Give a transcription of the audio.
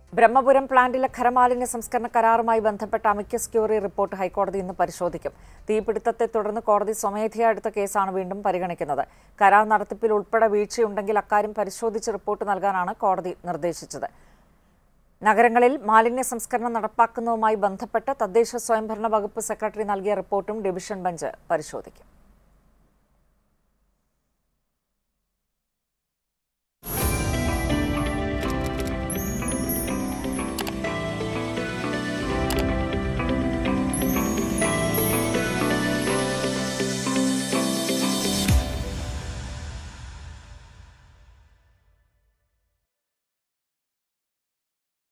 ബ്രഹ്മപുരം പ്ലാന്റിലെ ഖരമാലിന്യ സംസ്കരണ കരാറുമായി ബന്ധപ്പെട്ട amicus curiae report ഹൈക്കോടതി ഇന്ന് പരിശോധിക്കും. തീപിടുത്തത്തെ തുടർന്ന് കോടതി സ്വമേധയാ എടുത്ത കേസാണ് വീണ്ടും പരിഗണിക്കുന്നത്. കരാർ നടത്തിപ്പിൽ ഉൾപ്പെടെ വീഴ്ചയുണ്ടെങ്കിൽ അക്കാര്യം പരിശോധിച്ച് റിപ്പോർട്ട് നൽകാനാണ് കോടതി നിർദ്ദേശിച്ചത്. നഗരങ്ങളിൽ മാലിന്യ സംസ്കരണം നടപ്പാക്കുന്നതുമായി ബന്ധപ്പെട്ട് തദ്ദേശ സ്വയംഭരണ വകുപ്പ് സെക്രട്ടറി നൽകിയ റിപ്പോർട്ടും ഡിവിഷൻ ബെഞ്ച് പരിശോധിക്കും.